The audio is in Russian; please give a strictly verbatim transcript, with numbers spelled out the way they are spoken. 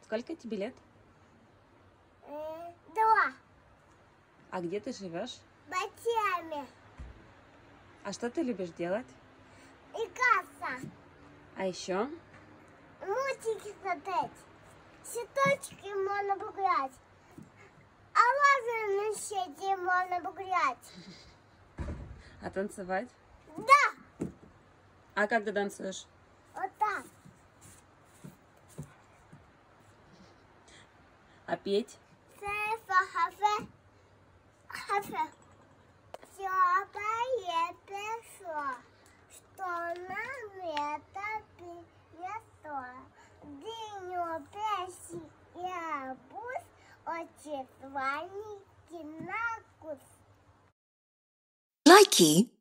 Сколько тебе лет? Э, Два. А где ты живешь? Батями. А что ты любишь делать? И касса. А еще? Мультики смотреть. Цветочки можно погулять. А лазерной сети можно погулять. А танцевать? Да. А как ты танцуешь? Вот так. А петь? Кафе. Кафе. Теплое пришло, что нам это принесло. Дню песи и обуз, очи звоники на кус. Likey